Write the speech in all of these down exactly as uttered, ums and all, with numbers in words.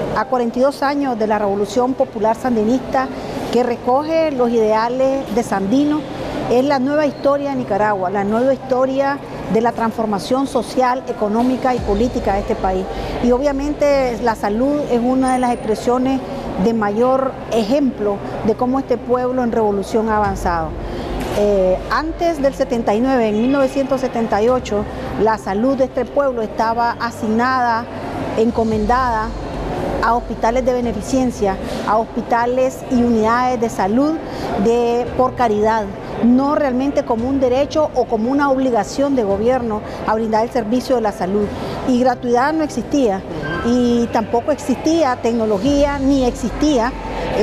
a cuarenta y dos años de la Revolución Popular Sandinista, que recoge los ideales de Sandino. Es la nueva historia de Nicaragua, la nueva historia de la transformación social, económica y política de este país. Y obviamente la salud es una de las expresiones de mayor ejemplo de cómo este pueblo en revolución ha avanzado. Eh, antes del setenta y nueve, en mil novecientos setenta y ocho, la salud de este pueblo estaba asignada, encomendada a hospitales de beneficencia, a hospitales y unidades de salud de, por caridad, no realmente como un derecho o como una obligación de gobierno a brindar el servicio de la salud. Y gratuidad no existía, y tampoco existía tecnología, ni existía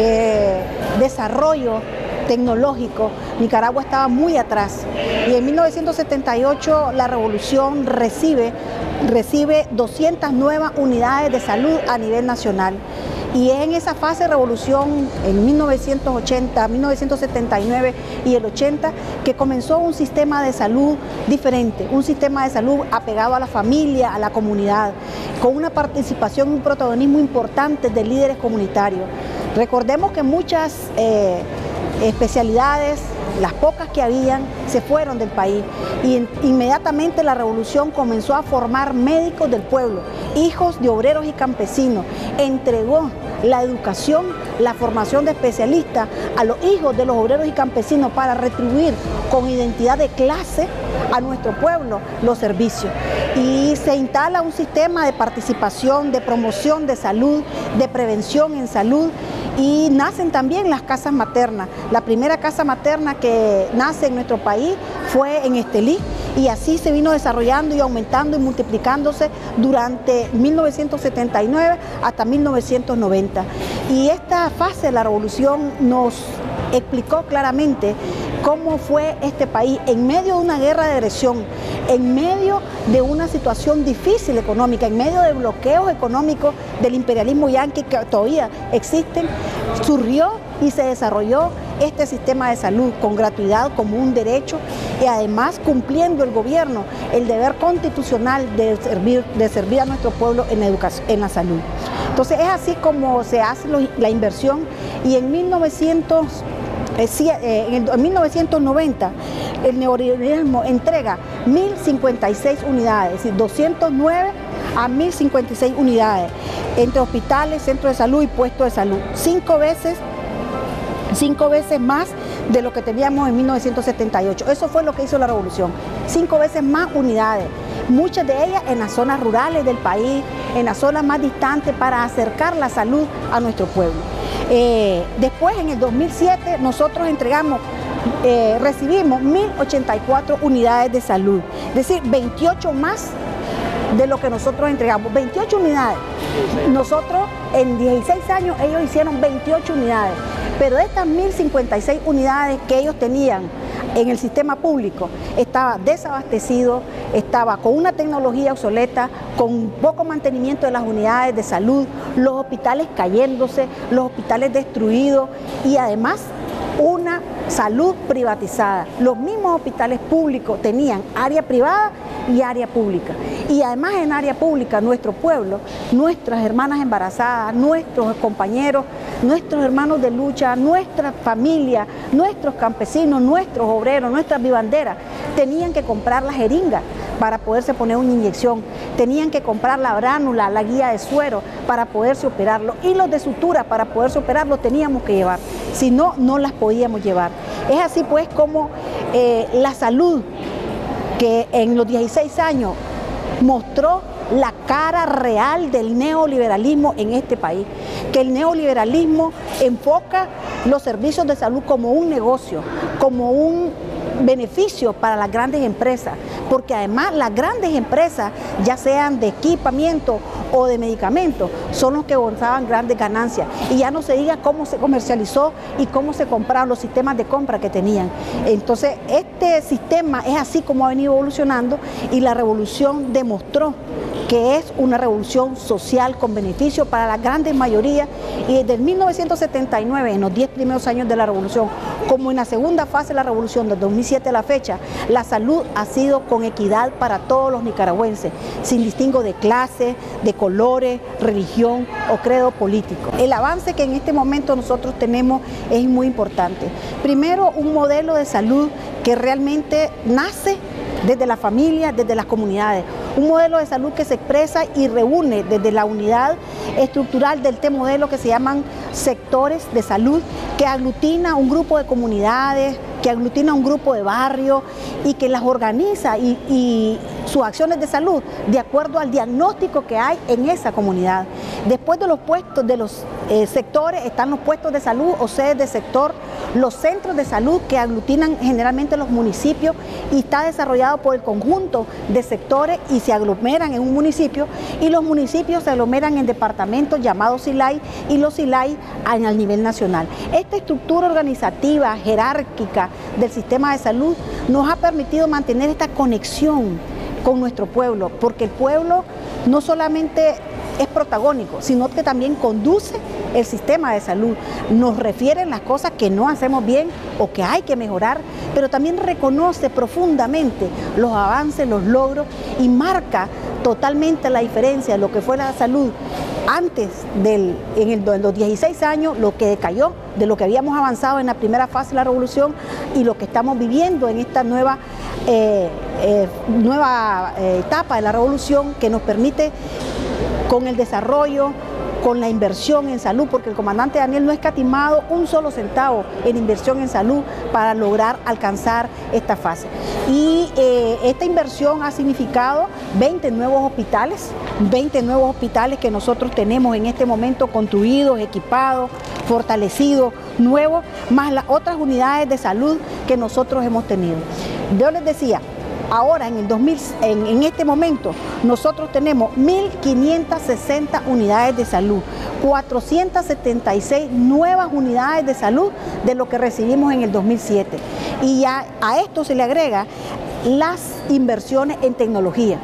eh, desarrollo tecnológico. Nicaragua estaba muy atrás. Y en mil novecientos setenta y ocho la revolución recibe, recibe doscientas nuevas unidades de salud a nivel nacional. Y es en esa fase de revolución, en mil novecientos ochenta, mil novecientos setenta y nueve y el ochenta, que comenzó un sistema de salud diferente, un sistema de salud apegado a la familia, a la comunidad, con una participación y un protagonismo importante de líderes comunitarios. Recordemos que muchas eh, especialidades, las pocas que habían, se fueron del país, y inmediatamente la revolución comenzó a formar médicos del pueblo, hijos de obreros y campesinos. Entregó la educación, la formación de especialistas a los hijos de los obreros y campesinos para retribuir con identidad de clase a nuestro pueblo los servicios. Y se instala un sistema de participación, de promoción de salud, de prevención en salud, y nacen también las casas maternas. La primera casa materna que nace en nuestro país fue en Estelí, y así se vino desarrollando y aumentando y multiplicándose durante mil novecientos setenta y nueve hasta mil novecientos noventa. Y esta fase de la revolución nos explicó claramente cómo fue este país en medio de una guerra de agresión, en medio de una situación difícil económica, en medio de bloqueos económicos del imperialismo yanqui que todavía existen. Surgió y se desarrolló este sistema de salud con gratuidad como un derecho, y además cumpliendo el gobierno el deber constitucional de servir, de servir a nuestro pueblo en la educación, en la salud. Entonces es así como se hace la inversión, y en mil novecientos En mil novecientos noventa el neoliberalismo entrega mil cincuenta y seis unidades, es decir, doscientos nueve a mil cincuenta y seis unidades, entre hospitales, centros de salud y puestos de salud, cinco veces, cinco veces más de lo que teníamos en mil novecientos setenta y ocho. Eso fue lo que hizo la revolución, cinco veces más unidades, muchas de ellas en las zonas rurales del país, en las zonas más distantes, para acercar la salud a nuestro pueblo. Eh, después, en el dos mil siete, nosotros entregamos, eh, recibimos mil ochenta y cuatro unidades de salud, es decir, veintiocho más de lo que nosotros entregamos, veintiocho unidades. Nosotros en dieciséis años ellos hicieron veintiocho unidades, pero de estas mil cincuenta y seis unidades que ellos tenían en el sistema público, estaba desabastecido, estaba con una tecnología obsoleta, con poco mantenimiento de las unidades de salud, los hospitales cayéndose, los hospitales destruidos, y además una salud privatizada. Los mismos hospitales públicos tenían área privada y área pública. Y además en área pública nuestro pueblo, nuestras hermanas embarazadas, nuestros compañeros, nuestros hermanos de lucha, nuestra familia, nuestros campesinos, nuestros obreros, nuestras vivanderas, tenían que comprar la jeringa para poderse poner una inyección, tenían que comprar la bránula, la guía de suero para poderse operarlo, y los de sutura para poderse operarlo teníamos que llevar, si no, no las podíamos llevar. Es así pues como eh, la salud, que en los dieciséis años mostró la cara real del neoliberalismo en este país, que el neoliberalismo enfoca los servicios de salud como un negocio, como un beneficio para las grandes empresas, porque además las grandes empresas, ya sean de equipamiento o de medicamentos, son los que gozaban grandes ganancias, y ya no se diga cómo se comercializó y cómo se compraron los sistemas de compra que tenían. Entonces este sistema es así como ha venido evolucionando, y la revolución demostró que es una revolución social con beneficio para la grandes mayoría, y desde mil novecientos setenta y nueve, en los diez primeros años de la revolución, como en la segunda fase de la revolución, del dos mil siete a la fecha, la salud ha sido con con equidad para todos los nicaragüenses, sin distingo de clase, de colores, religión o credo político. El avance que en este momento nosotros tenemos es muy importante. Primero, un modelo de salud que realmente nace desde la familia, desde las comunidades. Un modelo de salud que se expresa y reúne desde la unidad estructural del T-modelo que se llaman sectores de salud, que aglutina un grupo de comunidades, que aglutina un grupo de barrios y que las organiza y, y sus acciones de salud de acuerdo al diagnóstico que hay en esa comunidad. Después de los puestos, de los eh, sectores, están los puestos de salud o sedes de sector, los centros de salud que aglutinan generalmente los municipios y está desarrollado por el conjunto de sectores y se aglomeran en un municipio, y los municipios se aglomeran en departamentos llamados S I L A I y los S I L A I al nivel nacional. Esta estructura organizativa, jerárquica del sistema de salud nos ha permitido mantener esta conexión con nuestro pueblo, porque el pueblo no solamente es protagónico, sino que también conduce el sistema de salud, nos refieren las cosas que no hacemos bien o que hay que mejorar, pero también reconoce profundamente los avances, los logros y marca totalmente la diferencia de lo que fue la salud antes del, en, el, en los dieciséis años, lo que decayó, de lo que habíamos avanzado en la primera fase de la revolución y lo que estamos viviendo en esta nueva, eh, eh, nueva eh, etapa de la revolución que nos permite con el desarrollo, con la inversión en salud, porque el comandante Daniel no ha escatimado un solo centavo en inversión en salud para lograr alcanzar esta fase. Y eh, esta inversión ha significado veinte nuevos hospitales, veinte nuevos hospitales que nosotros tenemos en este momento construidos, equipados, fortalecidos, nuevos, más las otras unidades de salud que nosotros hemos tenido. Yo les decía, ahora en el dos mil, en, en este momento nosotros tenemos mil quinientas sesenta unidades de salud, cuatrocientas setenta y seis nuevas unidades de salud de lo que recibimos en el dos mil siete. Y ya a esto se le agrega las inversiones en tecnología.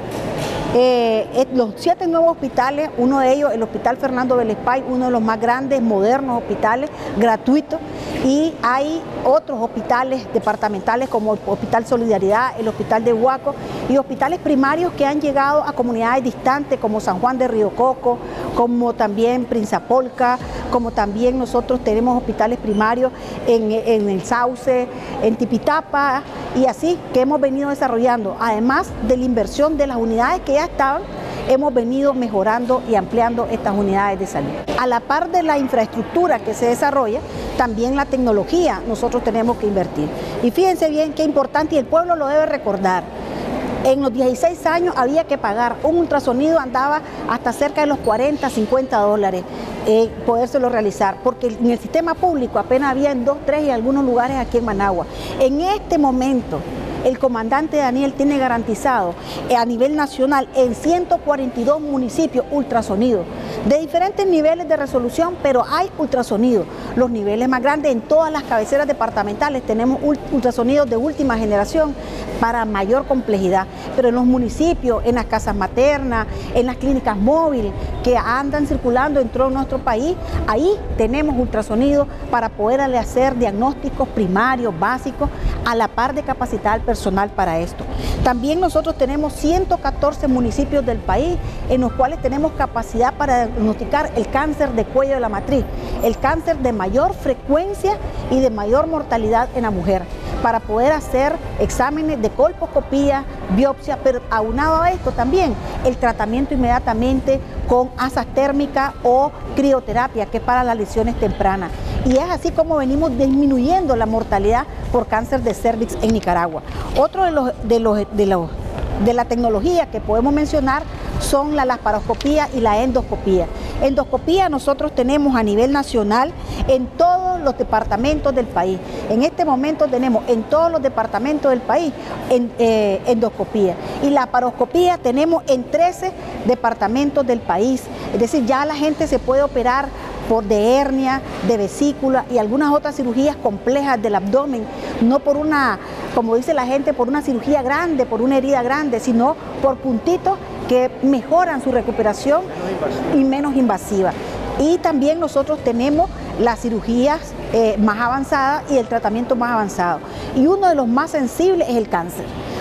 Eh, los siete nuevos hospitales, uno de ellos el Hospital Fernando Velespay, uno de los más grandes, modernos hospitales, gratuitos, y hay otros hospitales departamentales como el Hospital Solidaridad, el Hospital de Huaco y hospitales primarios que han llegado a comunidades distantes como San Juan de Río Coco, como también Prinzapolca, como también nosotros tenemos hospitales primarios en, en el Sauce, en Tipitapa y así que hemos venido desarrollando, además de la inversión de las unidades que ya estaban, hemos venido mejorando y ampliando estas unidades de salud. A la par de la infraestructura que se desarrolla, también la tecnología nosotros tenemos que invertir. Y fíjense bien qué importante, y el pueblo lo debe recordar. En los dieciséis años había que pagar, un ultrasonido andaba hasta cerca de los cuarenta, cincuenta dólares, eh, podérselo realizar, porque en el sistema público apenas había en dos, tres y algunos lugares aquí en Managua. En este momento, el comandante Daniel tiene garantizado eh, a nivel nacional en ciento cuarenta y dos municipios ultrasonidos, de diferentes niveles de resolución, pero hay ultrasonidos. Los niveles más grandes en todas las cabeceras departamentales tenemos ultrasonidos de última generación para mayor complejidad, pero en los municipios, en las casas maternas, en las clínicas móviles que andan circulando en todo nuestro país, ahí tenemos ultrasonidos para poder hacer diagnósticos primarios, básicos, a la par de capacitar al personal para esto. También nosotros tenemos ciento catorce municipios del país en los cuales tenemos capacidad para diagnosticar el cáncer de cuello de la matriz, el cáncer de mayor frecuencia y de mayor mortalidad en la mujer, para poder hacer exámenes de colposcopía, biopsia, pero aunado a esto también el tratamiento inmediatamente con asas térmicas o crioterapia, que es para las lesiones tempranas. Y es así como venimos disminuyendo la mortalidad por cáncer de cérvix en Nicaragua. Otro de los, de los, de los de la tecnología que podemos mencionar son la laparoscopía y la endoscopía. Endoscopía nosotros tenemos a nivel nacional en todos los departamentos del país. En este momento tenemos en todos los departamentos del país en, eh, endoscopía. Y la laparoscopía tenemos en trece departamentos del país. Es decir, ya la gente se puede operar por de hernia, de vesícula y algunas otras cirugías complejas del abdomen, no por una, como dice la gente, por una cirugía grande, por una herida grande, sino por puntitos que mejoran su recuperación y menos invasiva. Y también nosotros tenemos las cirugías eh, más avanzadas y el tratamiento más avanzado. Y uno de los más sensibles es el cáncer.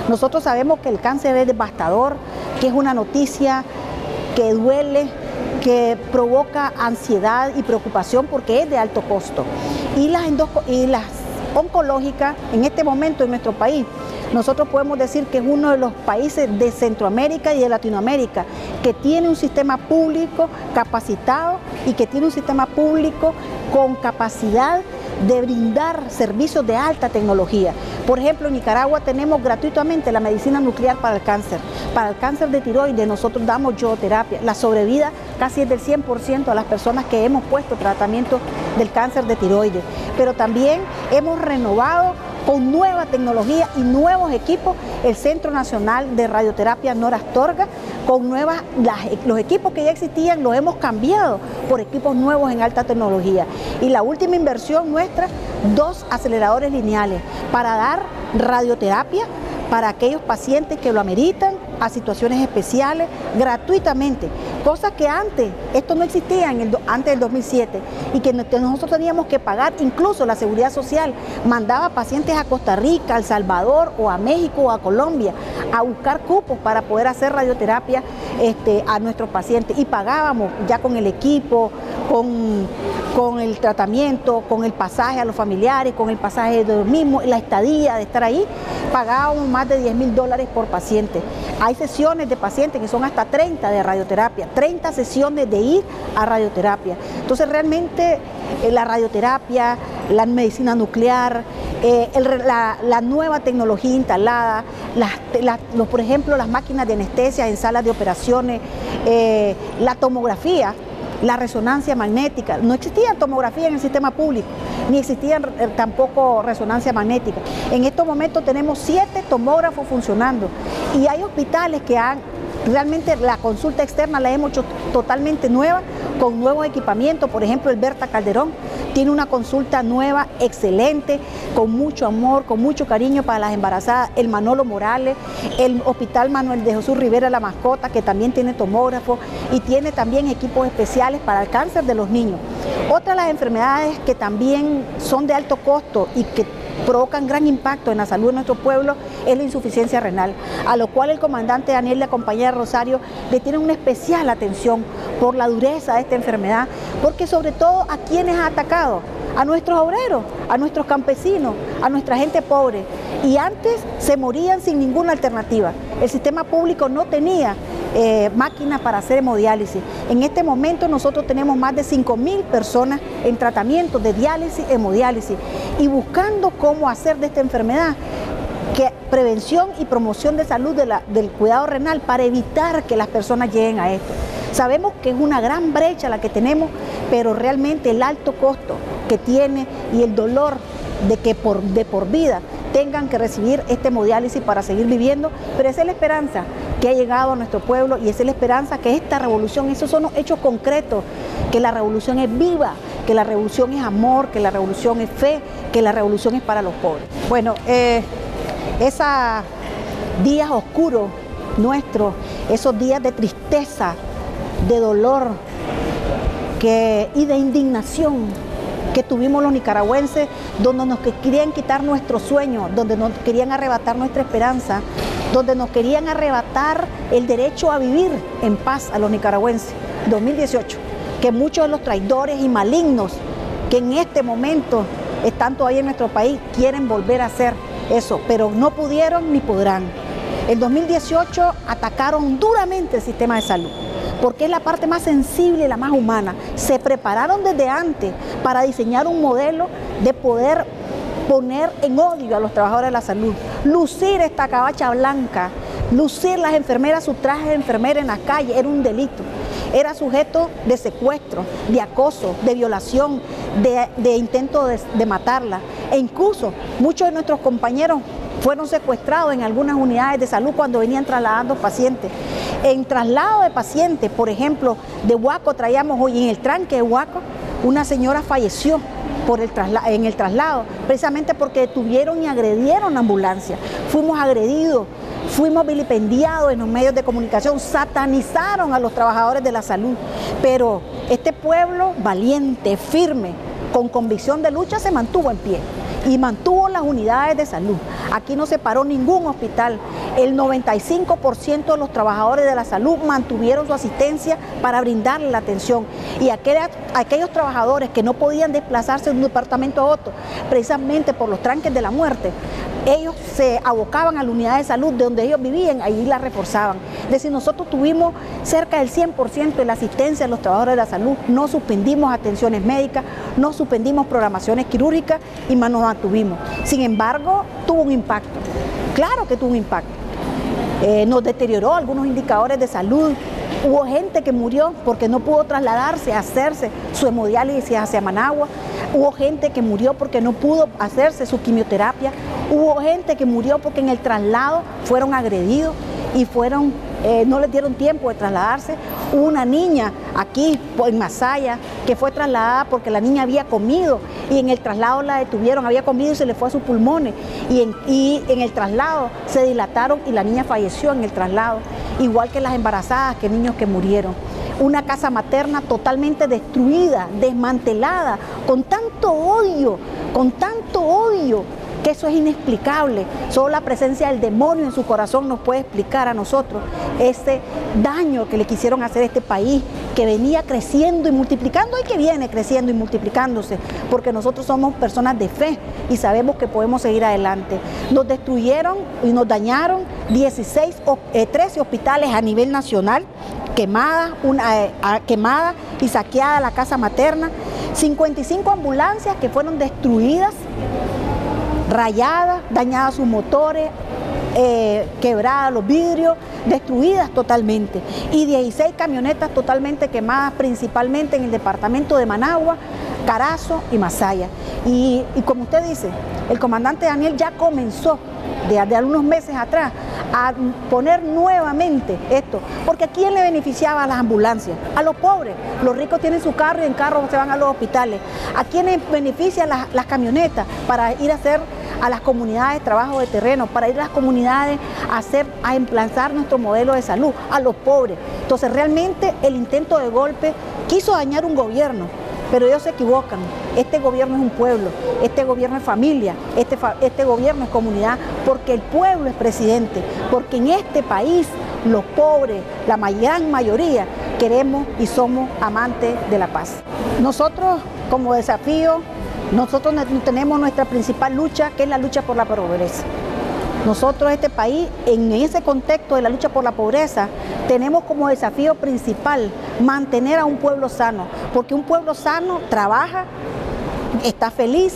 Nosotros sabemos que el cáncer es devastador, que es una noticia que duele, que provoca ansiedad y preocupación porque es de alto costo. Y las, y las oncológicas en este momento en nuestro país, nosotros podemos decir que es uno de los países de Centroamérica y de Latinoamérica que tiene un sistema público capacitado y que tiene un sistema público con capacidad de brindar servicios de alta tecnología. Por ejemplo, en Nicaragua tenemos gratuitamente la medicina nuclear para el cáncer. Para el cáncer de tiroides nosotros damos yodoterapia. La sobrevida casi es del cien por ciento a las personas que hemos puesto tratamiento del cáncer de tiroides. Pero también hemos renovado con nueva tecnología y nuevos equipos el Centro Nacional de Radioterapia Nora Astorga, con nuevas, las, los equipos que ya existían los hemos cambiado por equipos nuevos en alta tecnología. Y la última inversión nuestra, dos aceleradores lineales para dar radioterapia para aquellos pacientes que lo ameritan, a situaciones especiales, gratuitamente, cosas que antes, esto no existía en el, antes del dos mil siete, y que nosotros teníamos que pagar. Incluso la Seguridad Social mandaba pacientes a Costa Rica, a El Salvador, o a México, o a Colombia, a buscar cupos para poder hacer radioterapia este, a nuestros pacientes, y pagábamos ya con el equipo, con, con el tratamiento, con el pasaje a los familiares, con el pasaje de los mismos, la estadía de estar ahí, pagábamos más de diez mil dólares por paciente. Hay sesiones de pacientes que son hasta treinta de radioterapia, treinta sesiones de ir a radioterapia. Entonces realmente eh, la radioterapia, la medicina nuclear, eh, el, la, la nueva tecnología instalada, las, la, los, por ejemplo las máquinas de anestesia en salas de operaciones, eh, la tomografía, la resonancia magnética. No existía tomografía en el sistema público, ni existía tampoco resonancia magnética. En estos momentos tenemos siete tomógrafos funcionando y hay hospitales que han, realmente la consulta externa la hemos hecho totalmente nueva, con nuevos equipamientos. Por ejemplo, el Berta Calderón tiene una consulta nueva, excelente, con mucho amor, con mucho cariño para las embarazadas. El Manolo Morales, el Hospital Manuel de Jesús Rivera La Mascota, que también tiene tomógrafo y tiene también equipos especiales para el cáncer de los niños. Otra de las enfermedades que también son de alto costo y que provocan gran impacto en la salud de nuestro pueblo es la insuficiencia renal, a lo cual el comandante Daniel y la compañía de Rosario le tienen una especial atención por la dureza de esta enfermedad, porque sobre todo a quienes ha atacado, a nuestros obreros, a nuestros campesinos, a nuestra gente pobre, y antes se morían sin ninguna alternativa. El sistema público no tenía eh, máquinas para hacer hemodiálisis. En este momento nosotros tenemos más de cinco mil personas en tratamiento de diálisis, hemodiálisis, y buscando cómo hacer de esta enfermedad que prevención y promoción de salud de la, del cuidado renal para evitar que las personas lleguen a esto. Sabemos que es una gran brecha la que tenemos, pero realmente el alto costo que tiene y el dolor de que por, de por vida tengan que recibir este hemodiálisis para seguir viviendo, pero esa es la esperanza que ha llegado a nuestro pueblo y esa es la esperanza que esta revolución, esos son los hechos concretos, que la revolución es viva, que la revolución es amor, que la revolución es fe, que la revolución es para los pobres. Bueno, eh, esos días oscuros nuestros, esos días de tristeza, de dolor que, y de indignación que tuvimos los nicaragüenses, donde nos querían quitar nuestro sueño, donde nos querían arrebatar nuestra esperanza, donde nos querían arrebatar el derecho a vivir en paz a los nicaragüenses. dos mil dieciocho, que muchos de los traidores y malignos que en este momento están todavía en nuestro país quieren volver a hacer eso, pero no pudieron ni podrán. En dos mil dieciocho atacaron duramente el sistema de salud, porque es la parte más sensible y la más humana. Se prepararon desde antes para diseñar un modelo de poder poner en odio a los trabajadores de la salud, lucir esta cabacha blanca, lucir las enfermeras su traje de enfermera en la calle, era un delito. Era sujeto de secuestro, de acoso, de violación, de, de intento de, de matarla. E incluso muchos de nuestros compañeros fueron secuestrados en algunas unidades de salud cuando venían trasladando pacientes. En traslado de pacientes, por ejemplo, de Huaco traíamos hoy, en el tranque de Huaco, una señora falleció por el trasla en el traslado, precisamente porque detuvieron y agredieron la ambulancia. Fuimos agredidos, fuimos vilipendiados en los medios de comunicación, satanizaron a los trabajadores de la salud. Pero este pueblo valiente, firme, con convicción de lucha, se mantuvo en pie. y mantuvo las unidades de salud. Aquí no se paró ningún hospital. El noventa y cinco por ciento de los trabajadores de la salud mantuvieron su asistencia para brindarle la atención. Y aquellas, aquellos trabajadores que no podían desplazarse de un departamento a otro, precisamente por los tranques de la muerte, ellos se abocaban a la unidad de salud de donde ellos vivían, ahí la reforzaban. Es decir, nosotros tuvimos cerca del cien por ciento de la asistencia de los trabajadores de la salud, no suspendimos atenciones médicas, no suspendimos programaciones quirúrgicas y más nos mantuvimos. Sin embargo, tuvo un impacto, claro que tuvo un impacto. Eh, nos deterioró algunos indicadores de salud. Hubo gente que murió porque no pudo trasladarse a hacerse su hemodiálisis hacia Managua. Hubo gente que murió porque no pudo hacerse su quimioterapia. Hubo gente que murió porque en el traslado fueron agredidos y fueron, eh, no les dieron tiempo de trasladarse. Hubo una niña aquí en Masaya que fue trasladada porque la niña había comido y en el traslado la detuvieron, había comido y se le fue a sus pulmones y en, y en el traslado se dilataron y la niña falleció en el traslado, igual que las embarazadas, que niños que murieron. Una casa materna totalmente destruida, desmantelada, con tanto odio, con tanto odio, que eso es inexplicable. Solo la presencia del demonio en su corazón nos puede explicar a nosotros ese daño que le quisieron hacer a este país, que venía creciendo y multiplicando y que viene creciendo y multiplicándose, porque nosotros somos personas de fe y sabemos que podemos seguir adelante. Nos destruyeron y nos dañaron dieciséis, eh, trece hospitales a nivel nacional, quemada, una, eh, quemada y saqueada la casa materna, cincuenta y cinco ambulancias que fueron destruidas, rayadas, dañadas sus motores, eh, quebradas los vidrios, destruidas totalmente, y dieciséis camionetas totalmente quemadas, principalmente en el departamento de Managua, Carazo y Masaya. Y, y como usted dice, el comandante Daniel ya comenzó de, de algunos meses atrás a poner nuevamente esto, porque ¿a quién le beneficiaba a las ambulancias? A los pobres. Los ricos tienen su carro y en carro se van a los hospitales. ¿A quiénes benefician las, las camionetas para ir a hacer a las comunidades trabajo de terreno, para ir a las comunidades a hacer, a implantar nuestro modelo de salud? A los pobres. Entonces realmente el intento de golpe quiso dañar un gobierno, pero ellos se equivocan. Este gobierno es un pueblo, este gobierno es familia, este, este gobierno es comunidad, porque el pueblo es presidente, porque en este país los pobres, la gran mayoría, queremos y somos amantes de la paz. Nosotros como desafío, nosotros tenemos nuestra principal lucha, que es la lucha por la pobreza. Nosotros, este país, en ese contexto de la lucha por la pobreza, tenemos como desafío principal mantener a un pueblo sano, porque un pueblo sano trabaja, está feliz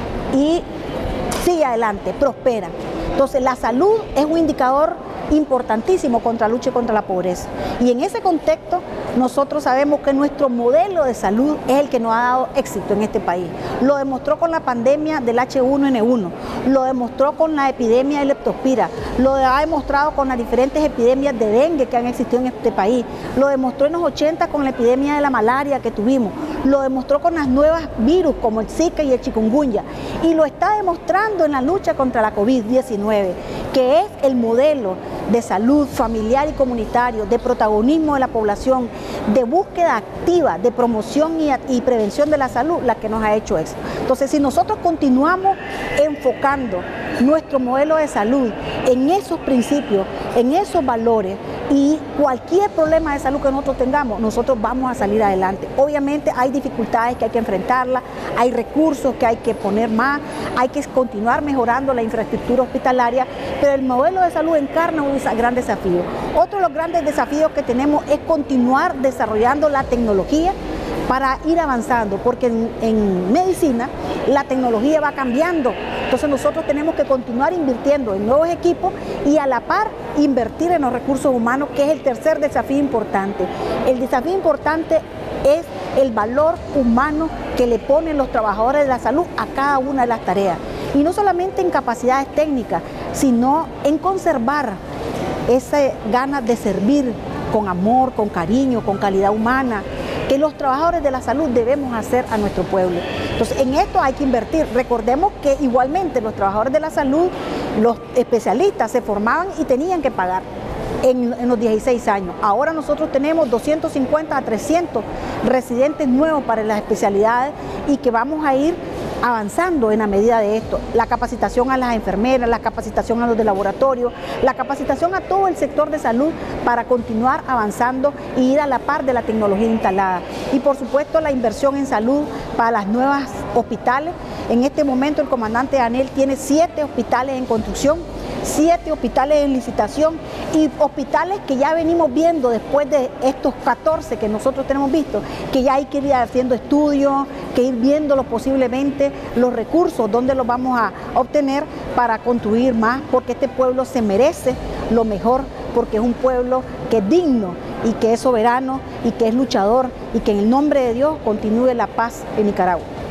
y sigue adelante, prospera. Entonces, la salud es un indicador importantísimo contra la lucha contra la pobreza. Y en ese contexto, nosotros sabemos que nuestro modelo de salud es el que nos ha dado éxito en este país. Lo demostró con la pandemia del H uno N uno, lo demostró con la epidemia de leptospira, lo ha demostrado con las diferentes epidemias de dengue que han existido en este país, lo demostró en los ochenta con la epidemia de la malaria que tuvimos, lo demostró con las nuevas virus como el Zika y el chikungunya, y lo está demostrando en la lucha contra la COVID diecinueve, que es el modelo de salud familiar y comunitario, de protagonismo de la población, de búsqueda activa, de promoción y, y prevención de la salud, la que nos ha hecho eso. Entonces, si nosotros continuamos enfocando nuestro modelo de salud en esos principios, en esos valores, y cualquier problema de salud que nosotros tengamos, nosotros vamos a salir adelante. Obviamente hay dificultades que hay que enfrentarlas, hay recursos que hay que poner más, hay que continuar mejorando la infraestructura hospitalaria, pero el modelo de salud encarna un gran desafío. Otro de los grandes desafíos que tenemos es continuar desarrollando la tecnología para ir avanzando, porque en, en medicina la tecnología va cambiando. Entonces nosotros tenemos que continuar invirtiendo en nuevos equipos y a la par invertir en los recursos humanos, que es el tercer desafío importante. El desafío importante es el valor humano que le ponen los trabajadores de la salud a cada una de las tareas. Y no solamente en capacidades técnicas, sino en conservar esa ganas de servir con amor, con cariño, con calidad humana, que los trabajadores de la salud debemos hacer a nuestro pueblo. Entonces, en esto hay que invertir. Recordemos que igualmente los trabajadores de la salud, los especialistas se formaban y tenían que pagar en, en los dieciséis años. Ahora nosotros tenemos doscientos cincuenta a trescientos residentes nuevos para las especialidades y que vamos a ir avanzando en la medida de esto. La capacitación a las enfermeras, la capacitación a los de laboratorio, la capacitación a todo el sector de salud para continuar avanzando y ir a la par de la tecnología instalada. Y por supuesto la inversión en salud para las nuevas hospitales. En este momento el comandante Anel tiene siete hospitales en construcción, siete hospitales en licitación y hospitales que ya venimos viendo después de estos catorce que nosotros tenemos visto, que ya hay que ir haciendo estudios, que ir viéndolo posiblemente, los recursos, dónde los vamos a obtener para construir más, porque este pueblo se merece lo mejor, porque es un pueblo que es digno y que es soberano y que es luchador y que en el nombre de Dios continúe la paz en Nicaragua.